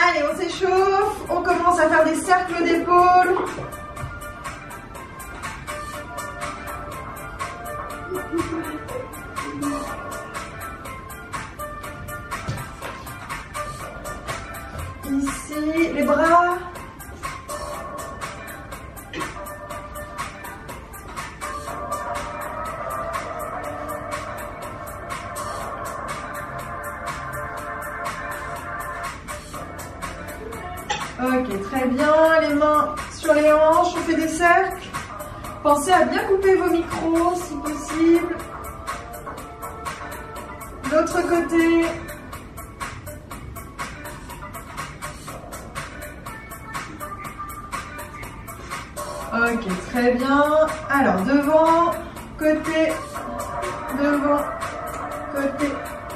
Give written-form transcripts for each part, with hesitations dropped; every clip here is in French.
Allez, on s'échauffe, on commence à faire des cercles d'épaule. Ici, les bras. Ok, très bien. Les mains sur les hanches, on fait des cercles. Pensez à bien couper vos micros si possible. L'autre côté. Ok, très bien. Alors, devant, côté, devant, côté.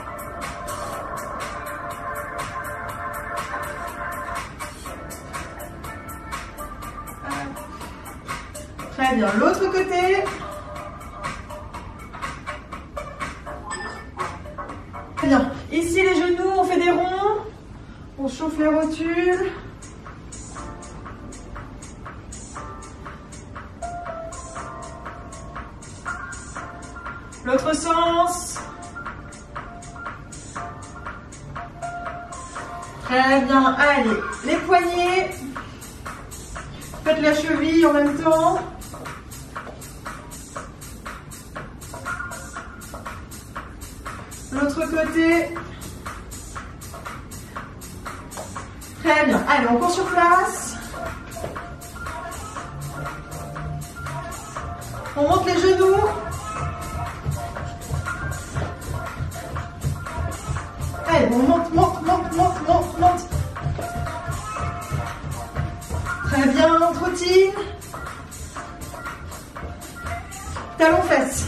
Très bien, l'autre côté. Très bien. Ici, les genoux, on fait des ronds. On chauffe les rotules. L'autre sens. Très bien. Allez, les poignets. Faites la cheville en même temps. L'autre côté. Très bien. Allez, on court sur place. On monte les genoux. Allez, on monte, monte, monte, monte, monte, monte. Très bien, on trottine. Talons fesses.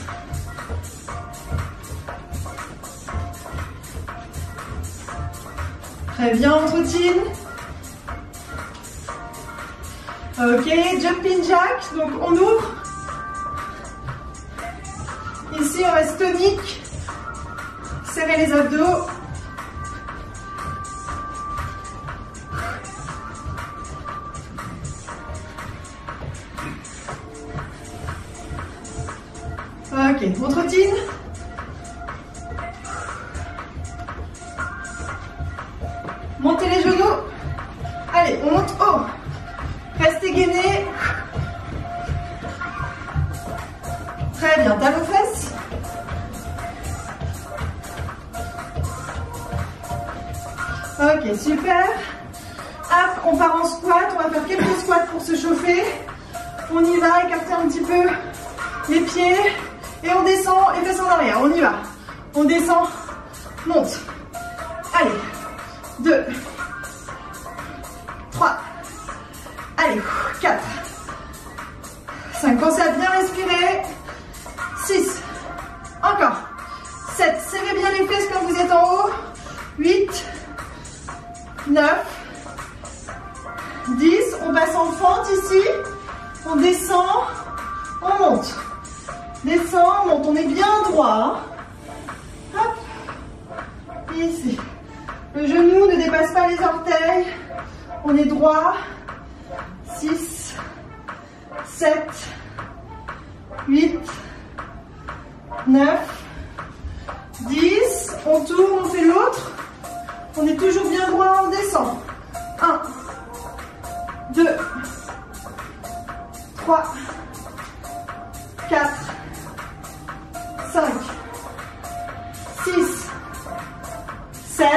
Très bien, on trottine. Ok, jumping jack. Donc on ouvre. Ici, on reste tonique. Serrez les abdos. Ok, on trottine. Montez les genoux. Allez, on monte haut. Restez gainés. Très bien, talons fesses. Ok, super. Hop, on part en squat. On va faire quelques squats pour se chauffer. On y va, écarter un petit peu les pieds. Et on descend, et fesses en arrière. On y va. On descend, monte. Allez. 2, 3, allez, 4, 5, pensez à bien respirer, 6, encore, 7, serrez bien les fesses quand vous êtes en haut, 8, 9, 10, on passe en fente ici, on descend, on monte, descend, on monte, on est bien droit, hein. Hop, ici. Le genou ne dépasse pas les orteils. On est droit. 6, 7, 8, 9, 10. On tourne, on fait l'autre. On est toujours bien droit, on descend. 1, 2, 3, 4, 5, 6, 7,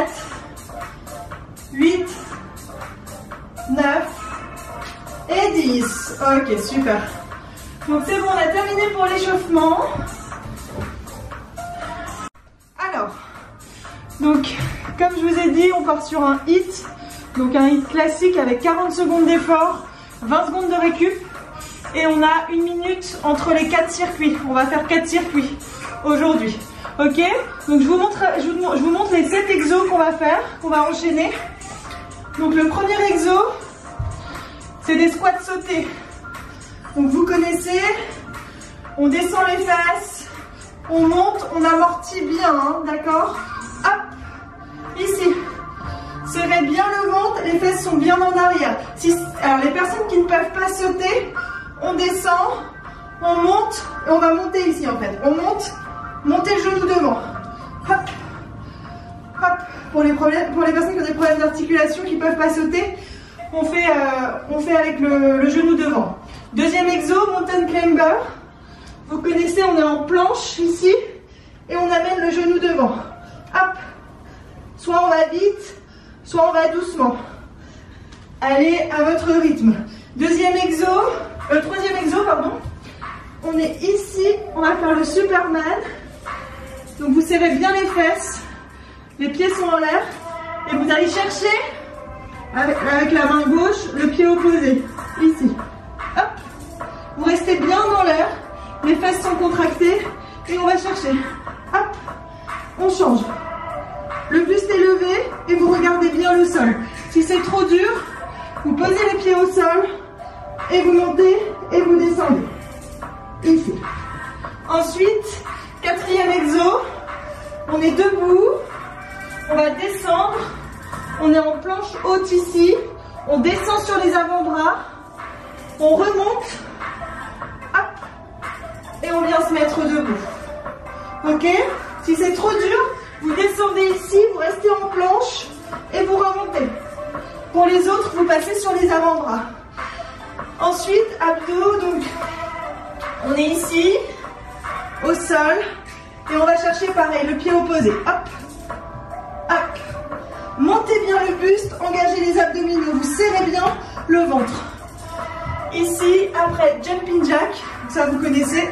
8, 9 et 10. Ok, super. Donc c'est bon, on a terminé pour l'échauffement. Alors, donc comme je vous ai dit, on part sur un HIIT. Donc un HIIT classique avec 40 secondes d'effort, 20 secondes de récup. Et on a 1 minute entre les 4 circuits. On va faire 4 circuits aujourd'hui. Ok, donc je vous montre les 7 exos qu'on va faire, qu'on va enchaîner. Donc le premier exo, c'est des squats sautés. Donc vous connaissez, on descend les fesses, on monte, on amortit bien, hein, d'accord? Hop, ici, serrez bien le ventre, les fesses sont bien en arrière. Alors les personnes qui ne peuvent pas sauter, on descend, on monte, et on va monter ici en fait. On monte, montez le genou devant. Hop, hop. Pour les personnes qui ont des problèmes d'articulation, qui ne peuvent pas sauter, on fait avec le genou devant. Deuxième exo, mountain climber. Vous connaissez, on est en planche ici, et on amène le genou devant. Hop. Soit on va vite, soit on va doucement. Allez à votre rythme. Troisième exo, pardon. On est ici, on va faire le Superman. Donc vous serrez bien les fesses, les pieds sont en l'air, et vous allez chercher avec la main gauche le pied opposé, ici. Hop. Vous restez bien dans l'air, les fesses sont contractées, et on va chercher. Hop. On change. Le buste est levé et vous regardez bien le sol. Si c'est trop dur, vous posez les pieds au sol et vous montez et vous descendez. Ici. Ensuite, quatrième exo, on est debout, on va descendre, on est en planche haute ici, on descend sur les avant-bras, on remonte, hop, et on vient se mettre debout. Ok? Si c'est trop dur, vous descendez ici, vous restez en planche et vous remontez. Pour les autres, vous passez sur les avant-bras. Ensuite, abdos, donc on est ici, au sol, et on va chercher pareil, le pied opposé. Hop, hop. Montez bien le buste, engagez les abdominaux, vous serrez bien le ventre. Ici, après, jumping jack, ça vous connaissez.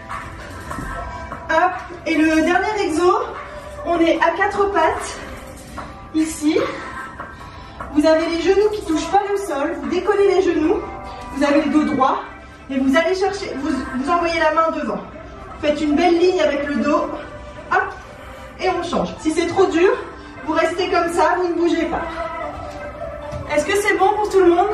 Hop, et le dernier exo, on est à quatre pattes, ici. Vous avez les genoux qui ne touchent pas le sol, vous décollez les genoux, vous avez le dos droit, et vous allez chercher, vous envoyez la main devant. Faites une belle ligne avec le dos, hop, et on change. Si c'est trop dur, vous restez comme ça, vous ne bougez pas. Est-ce que c'est bon pour tout le monde?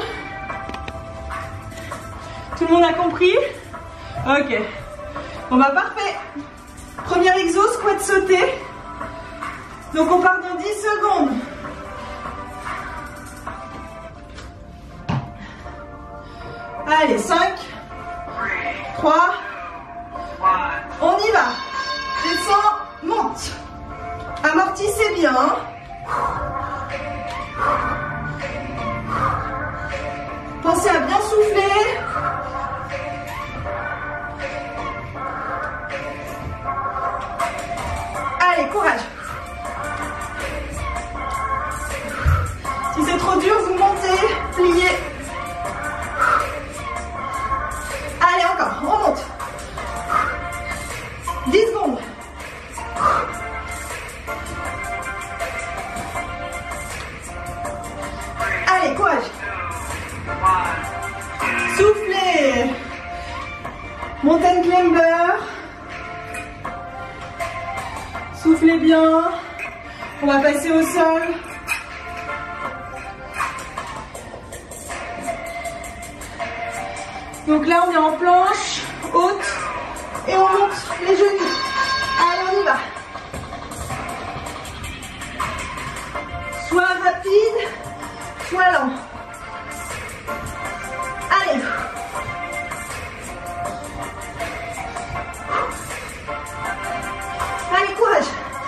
Tout le monde a compris? Ok. Bon bah parfait. Premier exo, squat sauté. Donc on part dans 10 secondes. Allez, 5, 3, on y va. Descend, monte. Amortissez bien. Pensez à bien souffler. Allez, courage. Si c'est trop dur, vous montez, pliez. Allez, encore, on monte. 10 secondes. Allez, courage. Soufflez. Mountain climber. Soufflez bien. On va passer au sol. Donc là, on est en planche haute et on monte les genoux. Allez, on y va. Soit rapide, soit lent. Allez. Allez, courage.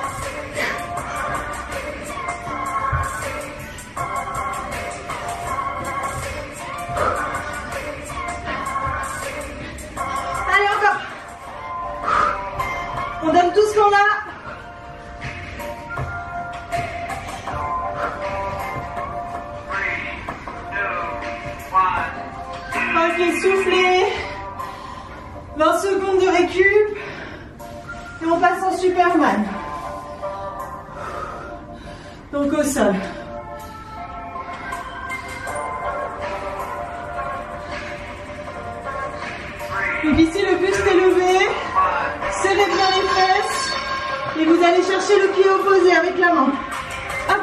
Allez, encore. On donne tout ce qu'on a. Ok, soufflez. 20 secondes de récup. Et on passe en Superman. Donc au sol. Donc ici le buste est levé. Serrez bien les fesses. Et vous allez chercher le pied opposé avec la main. Hop.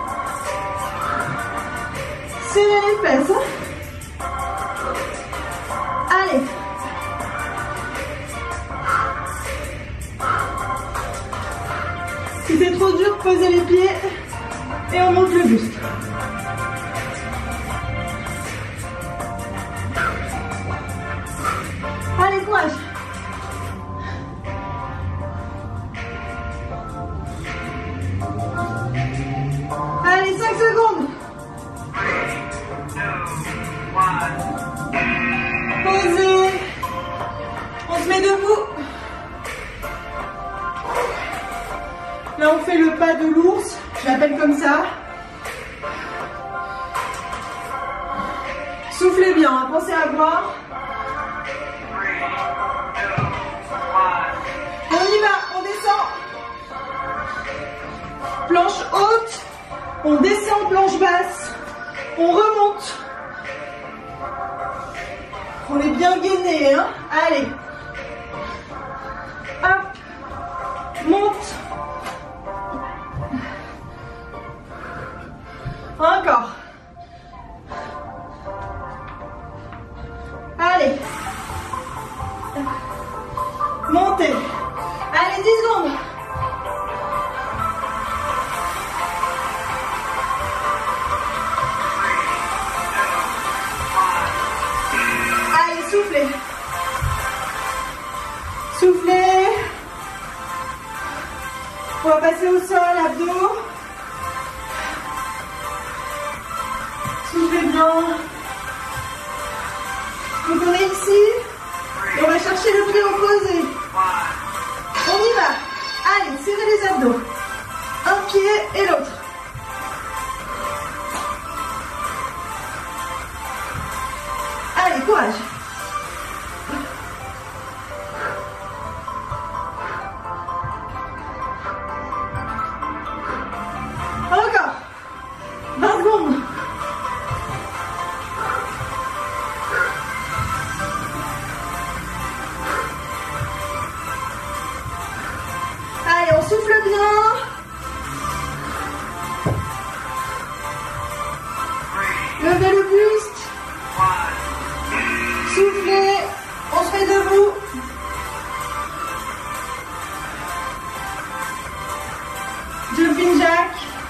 Serrez les fesses. Allez. Si c'est trop dur, posez les pieds et on monte le buste. Allez, 5 secondes. Posez. On se met debout. Là, on fait le pas de l'ours. Je l'appelle comme ça. Soufflez bien, hein. Pensez à boire. On y va, on descend. Planche haute. On descend, planche basse. On remonte. On est bien gainé, hein. Allez. Hop. Monte. Encore. Allez. Montez. Allez, 10 secondes. Allez, soufflez. Soufflez. On va passer au sol, abdos. Soufflez bien. Donc on est ici. Et on va chercher le pied opposé. On y va. Allez, serrez les abdos. Un pied et l'autre. Allez, courage. Encore. 20 secondes. Allez, on souffle bien. Levez le buste. Soufflez. On se met debout. Jumping jack.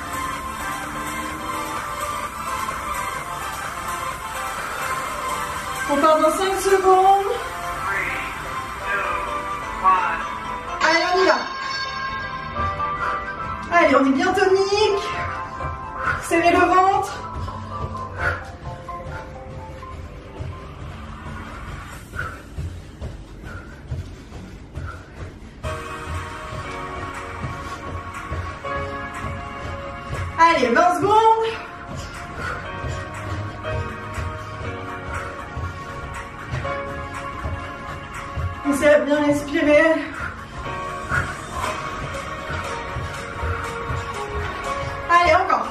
On part dans 5 secondes. Allez, on y va. Allez, on est bien tonique. Serrez le ventre. Allez, 20 secondes. Pensez à bien respirer. Allez, encore.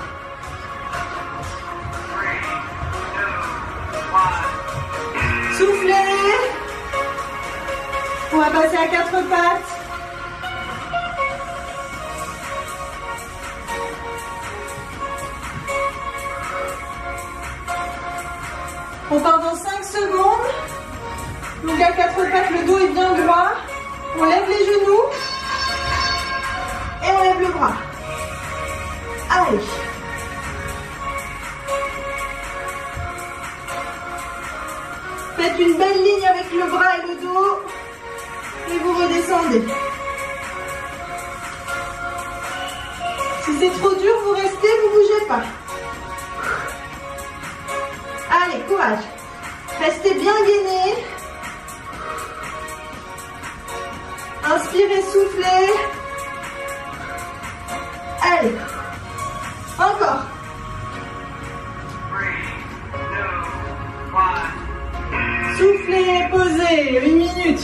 Soufflez. On va passer à 4 pattes. On part dans 5 secondes. Donc à 4 pattes, le dos est bien droit. On lève les genoux. Et on lève le bras. Allez. Faites une belle ligne avec le bras et le dos. Et vous redescendez. Si c'est trop dur, vous restez, vous ne bougez pas. Allez, courage. Restez bien gainés. Inspirez, soufflez. Allez. Encore. 3, 2, 1. Soufflez, posez. 1 minute.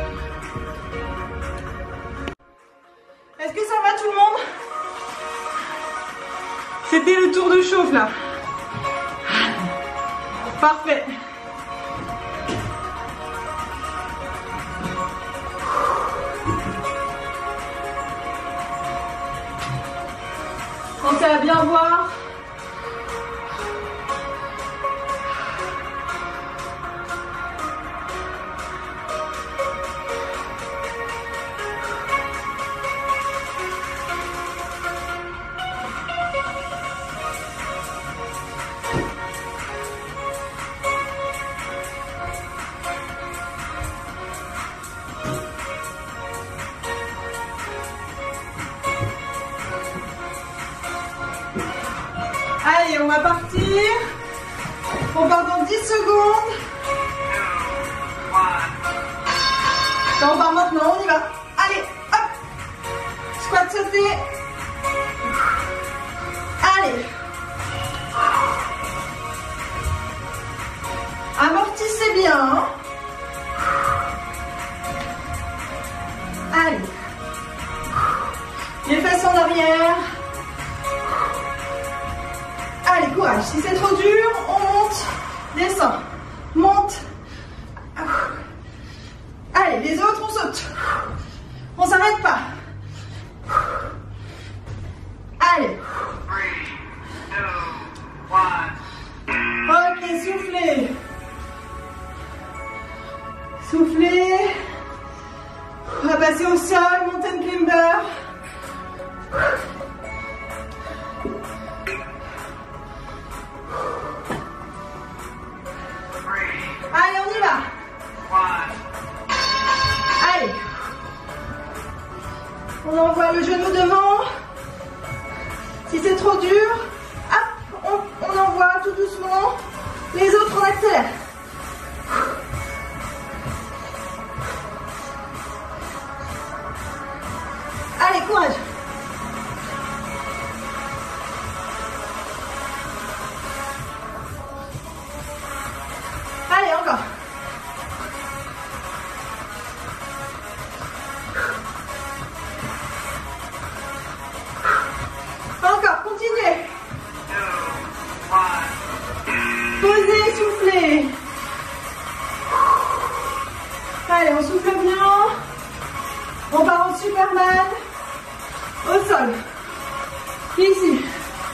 Est-ce que ça va tout le monde? C'était le tour de chauffe là. Parfait. Pensez à bien voir. Allez, on va partir. On part dans 10 secondes. On part maintenant, on y va. Allez, hop. Squat sauté. Allez. Amortissez bien. Hein. Allez. Les fesses en arrière. Allez, courage. Si c'est trop dur, on monte, descend, monte. Allez, les autres, on saute. On s'arrête pas. Allez. 3, 2, 1. Ok, soufflez. Soufflez. On va passer au sol, mountain climber. Allez, on y va. Allez. On envoie le genou devant. Si c'est trop dur, hop, on envoie tout doucement. Les autres, on accélère. Allez, courage. Allez, encore. Encore, continuez. Posez, soufflez. Allez, on souffle bien. On part en Superman. Au sol. Ici.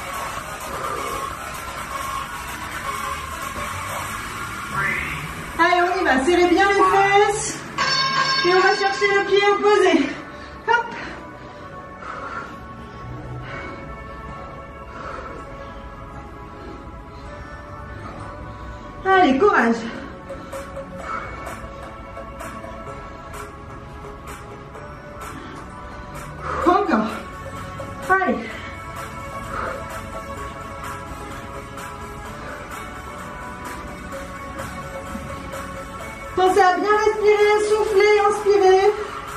Allez, on y va. Serrez bien les fesses. Et on va chercher le pied opposé. Hop. Allez, courage. Encore. Allez. Pensez à bien respirer, souffler, inspirer.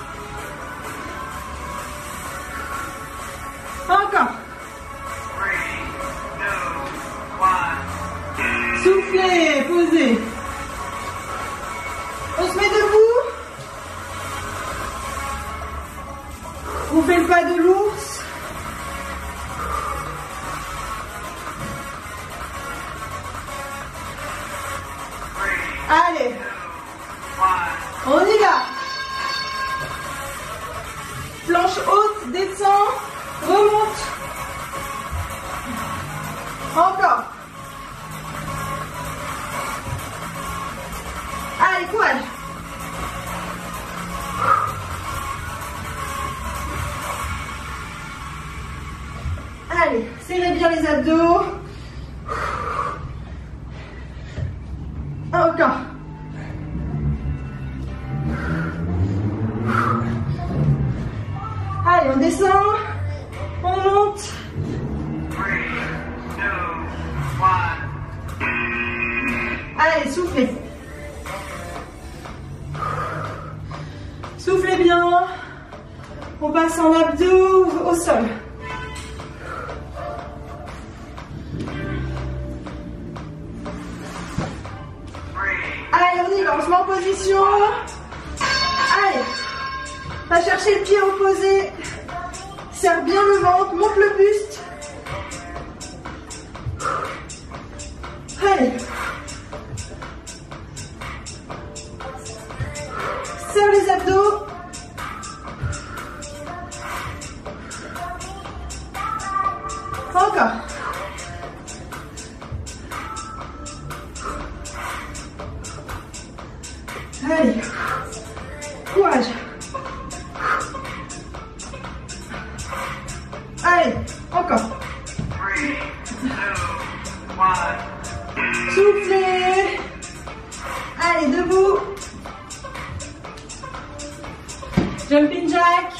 Encore. Soufflez, posez. On se met debout. On fait le pas de l'ours. Allez. On y va. Planche haute, descend, remonte. Encore. Allez, courage. Allez, serrez bien les abdos. Encore. Allez, on descend. On monte. 3, 2, 1. Allez, soufflez. Soufflez bien. On passe en abdos au sol. Allez, on y va, on se met en position. Allez, va chercher le pied opposé. Serre bien le ventre, monte le buste. Allez. Serre les abdos. Encore. Allez. Courage. Allez, encore. 3, 2, 1. Soufflez. Allez, debout. Jumping jack.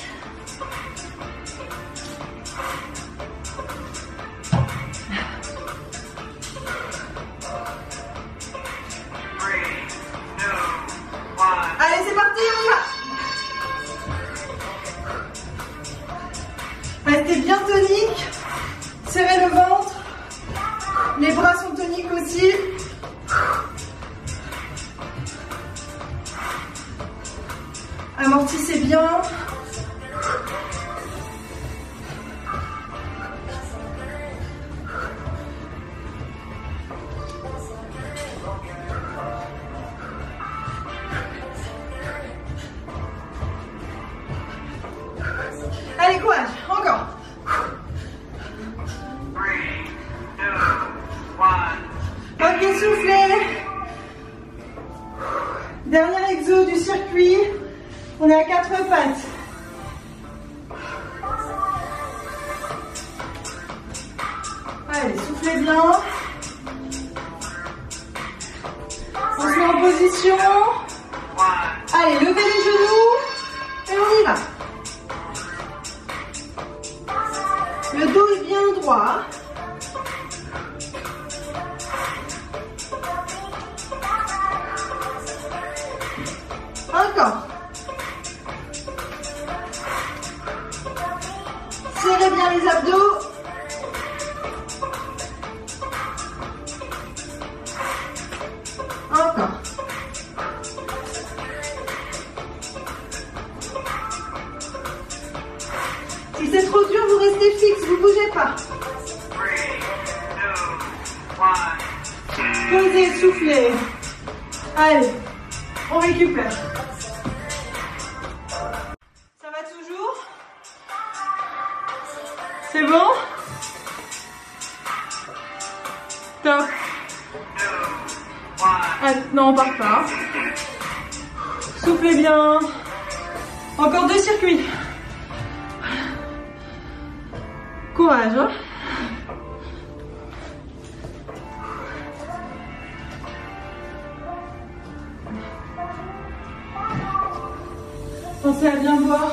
4 pattes. Allez, soufflez bien. On se met en position. Allez, levez les genoux. Et on y va. Le dos est bien droit. Encore. Serrez bien les abdos. Encore. Si c'est trop dur, vous restez fixe, vous ne bougez pas. Posez, soufflez. Allez, on récupère. Ça va toujours? C'est bon? Top. Ah, non, on part pas. Soufflez bien. Encore 2 circuits. Courage, hein? Pensez à bien boire.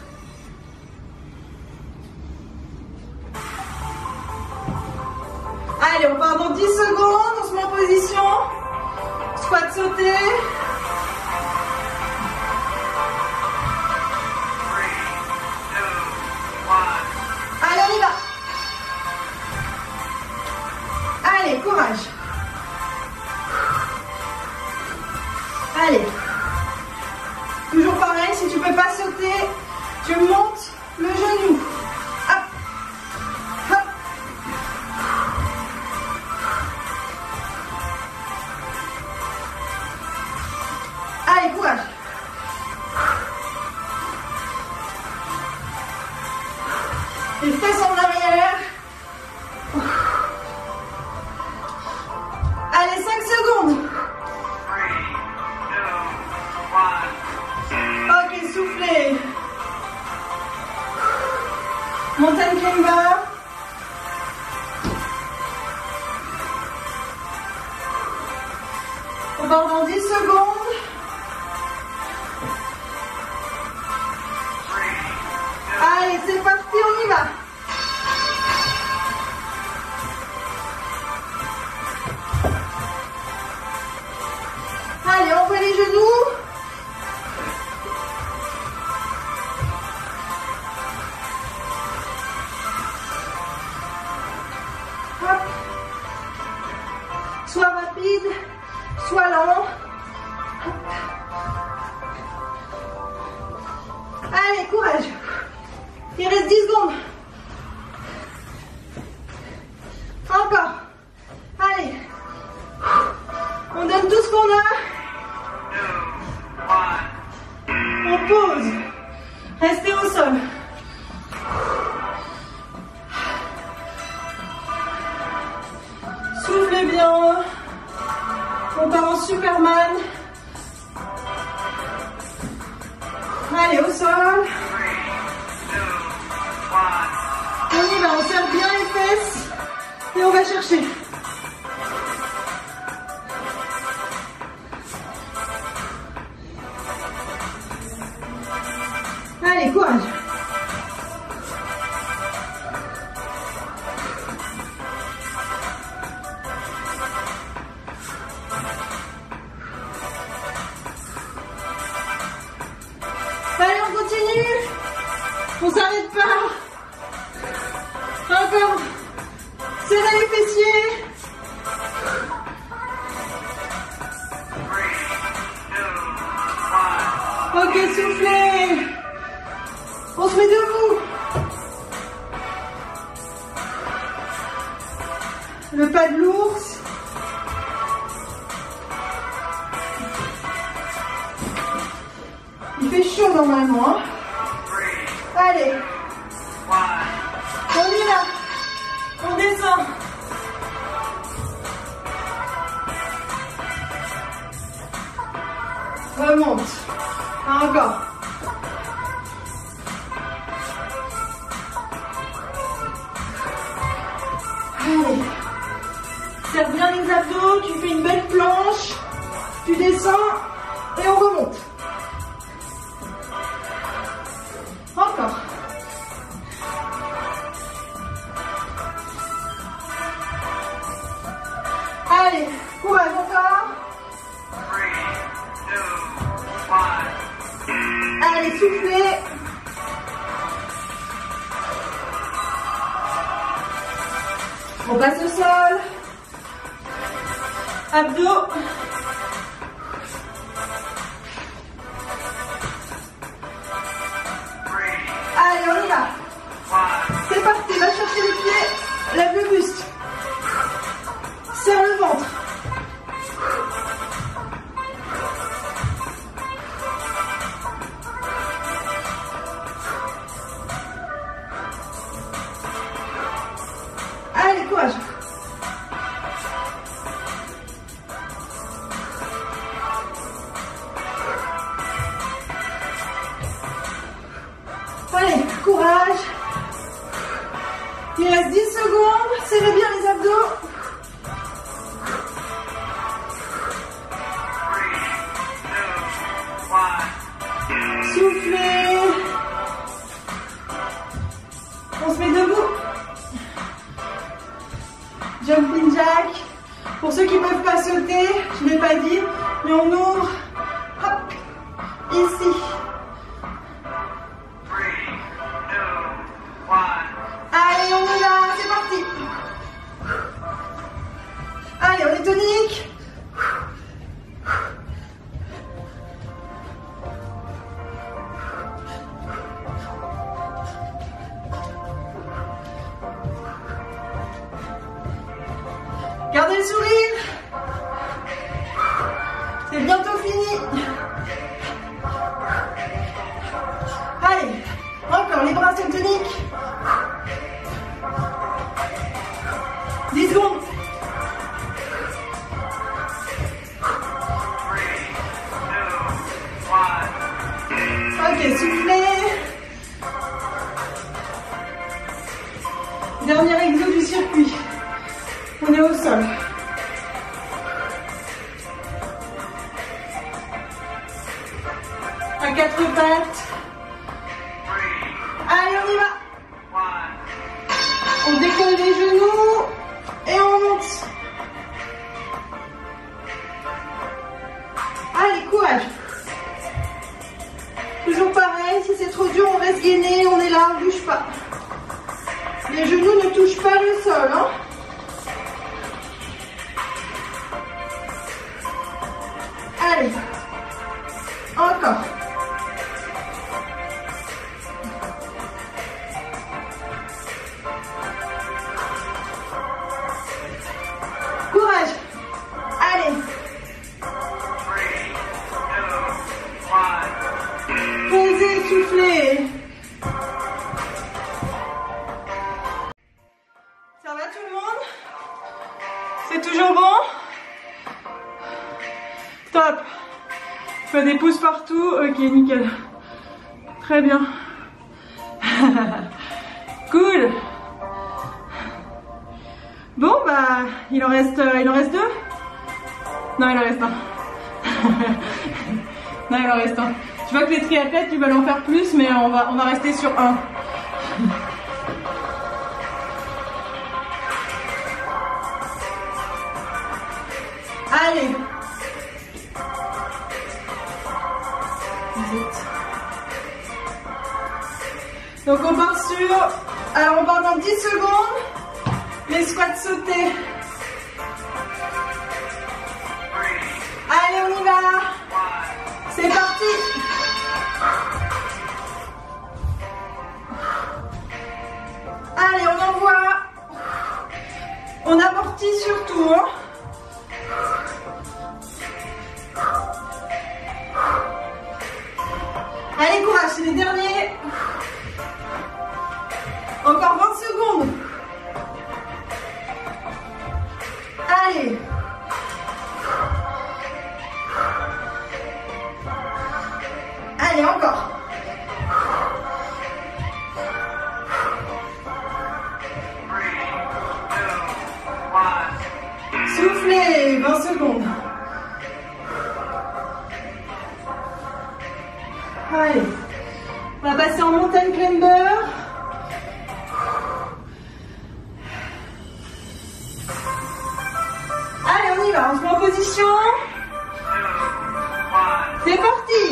Allez, on part dans 10 secondes. On se met en position. Squat sauté. Allez, on y va. Allez, courage. Allez. Toujours pareil, si tu peux pas sauter, tu montes le genou. Hop. Hop. Allez, courage. Les fesses en arrière. Allez, 5 secondes. Ok, soufflez. Mountain climber. On part dans 10 secondes. Allez, c'est parti, on y va. Allez, on voit les genoux. Hop. Soit rapide, soit lent. Hop. Allez, courage. Il reste 10 secondes. Encore. Allez. On donne tout ce qu'on a. On pose. Restez au sol. Soufflez bien. On part en Superman. Allez, au sol. On y va, on serre bien les fesses et on va chercher. Allez, courage. Allez, on continue. On s'arrête pas. Encore. Serrez les fessiers. Ok, soufflez. On se met debout. Le pas de l'ours. Il fait chaud normalement. Allez. On y va. On descend. Remonte. Encore. Allez. Serre bien les abdos, tu fais une belle planche, tu descends et on remonte. Encore. Allez, courage encore. 3, 2, 1. Allez, soufflez. On passe au sol. Abdos. Allez, on y va. C'est parti, va chercher les pieds, lève le buste. Serre le ventre. Allez, courage. Allez, courage. Il reste 10 secondes. Serrez bien les abdos. Soufflez. On se met debout. Jumping jack. Pour ceux qui ne peuvent pas sauter, je ne l'ai pas dit, mais on ouvre. Hop. Ici. Allez, on est là, c'est parti. Allez, on est tonique. Gardez le sourire. C'est bientôt fini. Allez, encore, les bras sont toniques. 10 secondes. Ok, soufflez. Dernier exo du circuit. On est au sol. À 4 pattes. Allez, on y va. On décolle les genoux et on monte. Allez, courage. Toujours pareil, si c'est trop dur, on reste gainé, on est là, on ne bouge pas. Les genoux ne touchent pas le sol, hein. Allez, encore. Courage. Allez. Posez, soufflez. Ça va tout le monde? C'est toujours bon? Top. Fais des pouces partout. Ok, nickel. Très bien. Cool. Bon, bah, il en reste 2. Non, il en reste un. Non, il en reste un. Tu vois que les triathlètes, ils veulent en faire plus, mais on va rester sur un. Allez. Donc on part sur... Alors on part dans 10 secondes. Les squats sautés. Allez, on y va. C'est parti. Allez, on envoie. On amortit surtout, hein. Allez, courage, c'est les derniers. Encore 20 secondes. Allez. Allez, encore. Soufflez, 20 secondes. Allez, on va passer en montagne climber. Allez, on y va, on se met en position. C'est parti.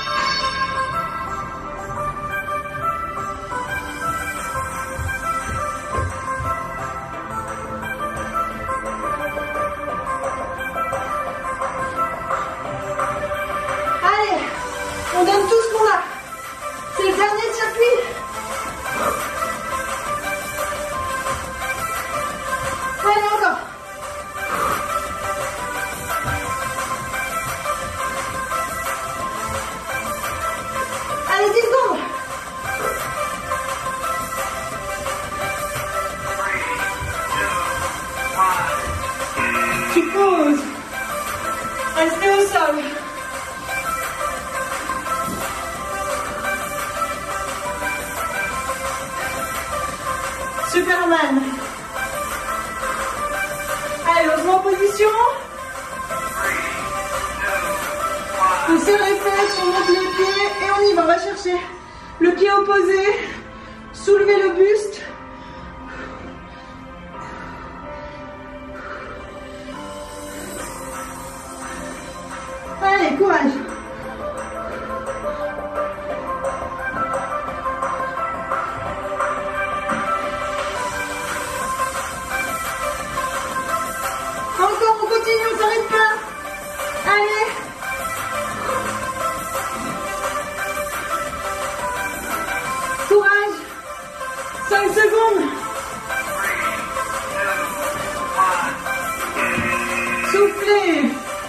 On donne tout ce qu'on a. C'est le dernier circuit. Allez, encore. Allez, 10 secondes. Tu poses. Restez au sol. Superman. Allez, on se met en position. On serre les fesses, on monte les pieds et on y va. On va chercher le pied opposé. Soulever le buste. Allez, courage. On s'arrête pas. Allez. Courage. 5 secondes. Soufflez.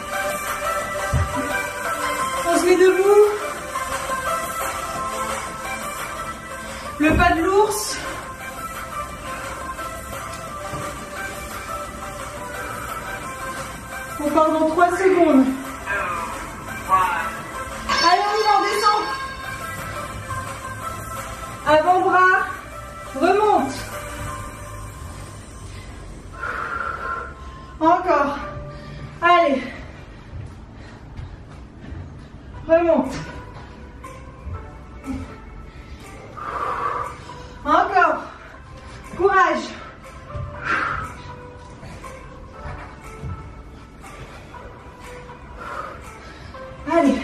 On se met debout. Le pas de l'ours. On part dans 3 secondes. Allez, on y va, on descend. Avant-bras, remonte. Encore. Allez. Remonte. Encore. Courage. Allez.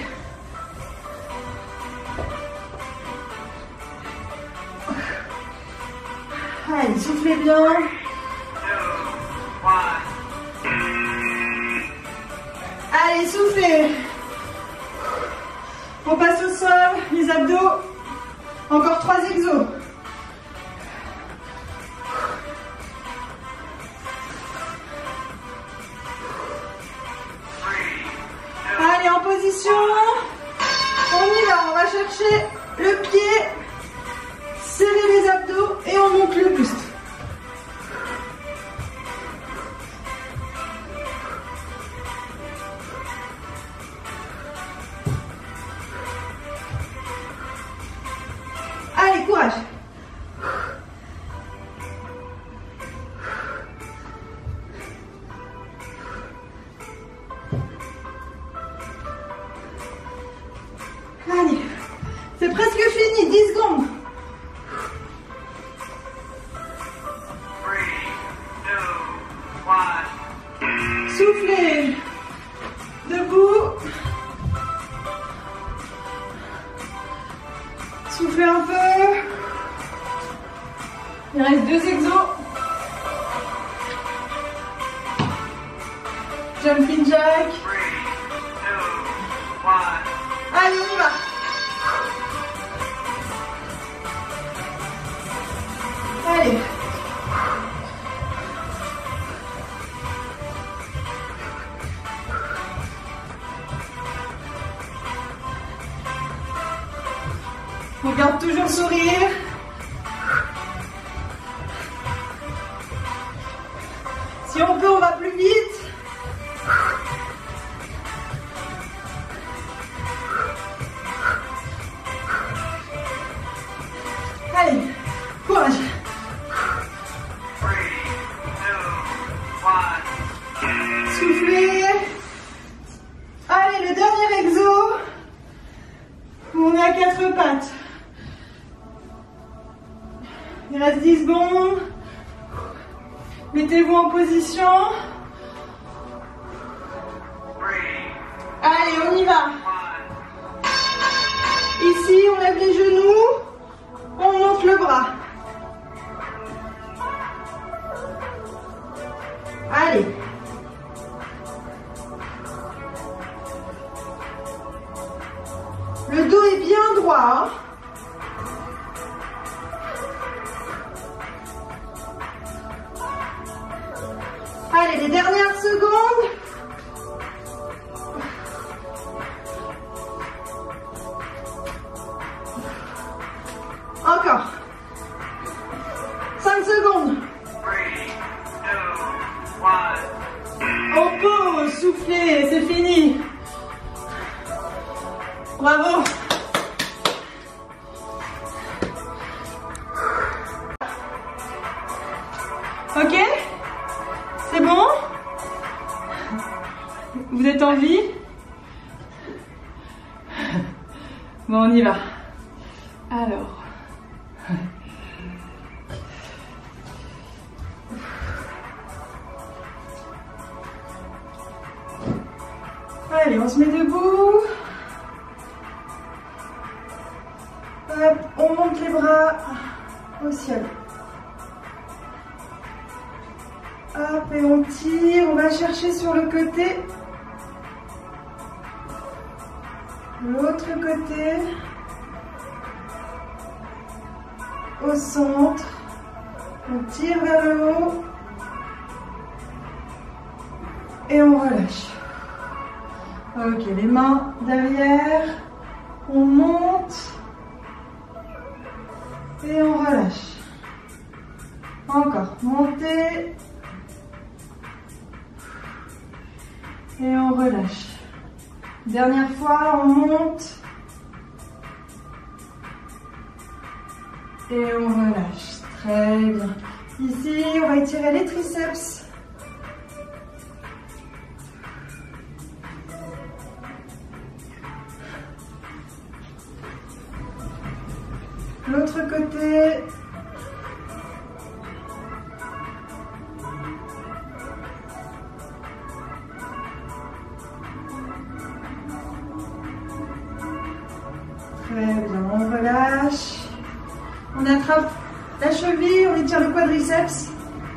Allez, soufflez bien. Allez, soufflez. On passe au sol, les abdos. Encore 3 exos. Allez, en position. On y va, on va chercher le pied, serrer les abdos et on monte le buste. Allez, courage. Allez, c'est presque fini, 10 secondes. 3, 2, 1. Soufflez. Debout. Soufflez un peu. Il reste 2 exos. Jumping jack. 3, 2, 1. Allez, on y va. Allez. On garde toujours sourire. Si on peut, on va plus vite. Allez, courage. 3, 2, 1. soufflez. Allez, le dernier exo. On est à 4 pattes. Il reste 10 secondes. Mettez-vous en position. Allez, on y va. Ici, on lève les genoux. On monte le bras. Allez. Le dos est bien droit. Hein. Allez, les dernières secondes. Encore. 5 secondes. 3, 2, 1. On pose, soufflez, c'est fini. Bravo. Ok? C'est bon? Vous êtes en vie? Bon, on y va. Alors. Allez, on se met debout. Hop, on monte les bras au ciel. Hop, et on tire. On va chercher sur le côté. L'autre côté. Au centre. On tire vers le haut. Et on relâche. Ok, les mains derrière. On monte. Et on relâche. Encore. Montez. Et on relâche. Dernière fois, on monte. Et on relâche. Très bien. Ici, on va étirer les triceps. L'autre côté. Très bien, on relâche. On attrape la cheville, on étire le quadriceps.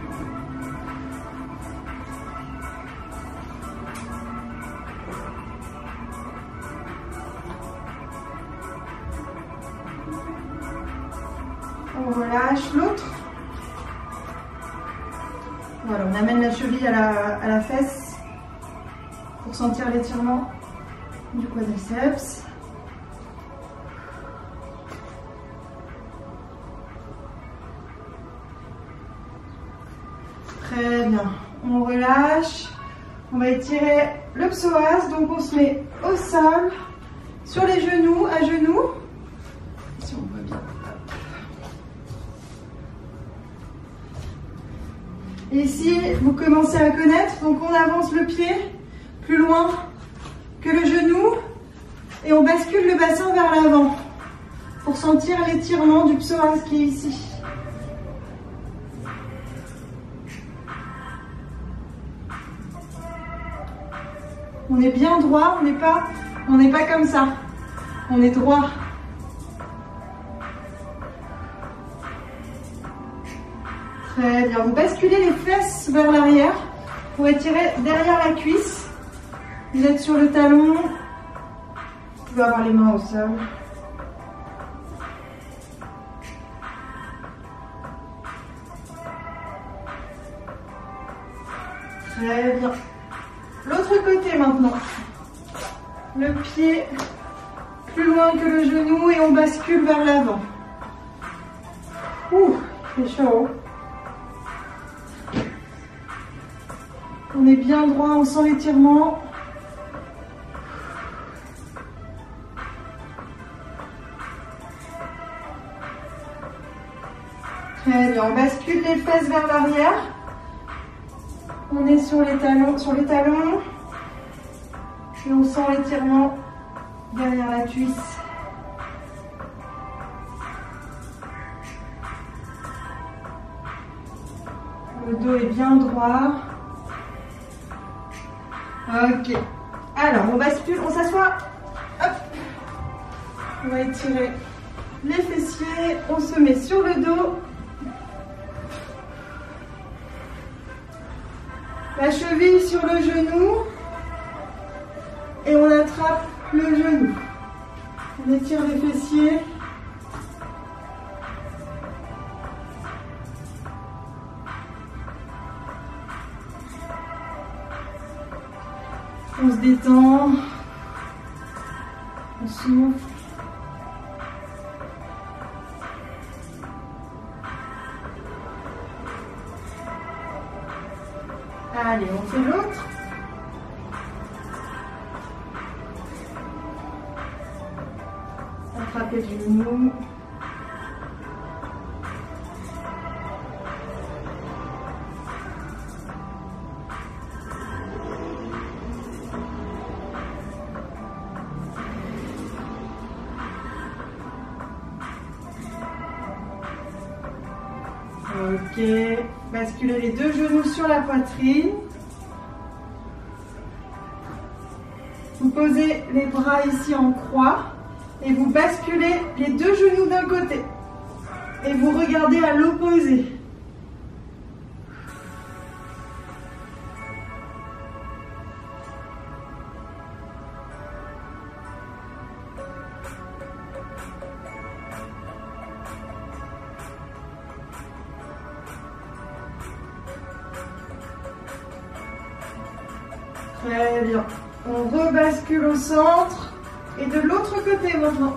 On relâche l'autre. Voilà, on amène la cheville à la fesse pour sentir l'étirement du quadriceps. Très bien. On relâche. On va étirer le psoas. Donc on se met au sol, sur les genoux, à genoux. Si on voit bien. Ici, vous commencez à connaître. Donc on avance le pied plus loin que le genou. Et on bascule le bassin vers l'avant pour sentir l'étirement du psoas qui est ici. On est bien droit, on n'est pas comme ça. On est droit. Très bien. Vous basculez les fesses vers l'arrière pour étirer derrière la cuisse. Vous êtes sur le talon. Vous pouvez avoir les mains au sol. Très bien. L'autre côté maintenant. Le pied plus loin que le genou et on bascule vers l'avant. Ouh, c'est chaud. On est bien droit, on sent l'étirement. Très bien, on bascule les fesses vers l'arrière. On est sur les talons, et on sent l'étirement derrière la cuisse. Le dos est bien droit. Ok. Alors, on bascule, on s'assoit. Hop. On va étirer les fessiers. On se met sur le dos. La cheville sur le genou. Et on attrape le genou. On étire les fessiers. On se détend, on souffle. Allez, on fait l'autre. Attrapez le genou. Ok, basculez les deux genoux sur la poitrine. Vous posez les bras ici en croix et vous basculez les deux genoux d'un côté. Et vous regardez à l'opposé. Très bien. On rebascule au centre et de l'autre côté maintenant.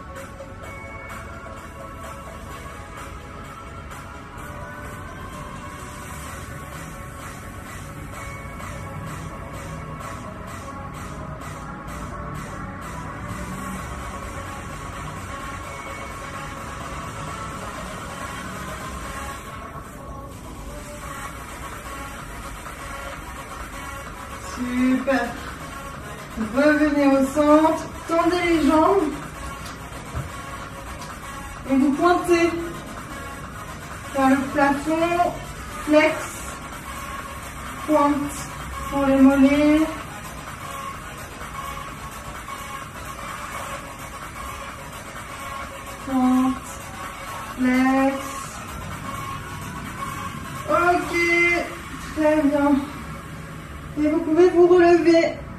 Super. Revenez au centre, tendez les jambes et vous pointez vers le plafond, flex, pointe pour les mollets. Pointe, flex. Ok, très bien. Et vous pouvez vous relever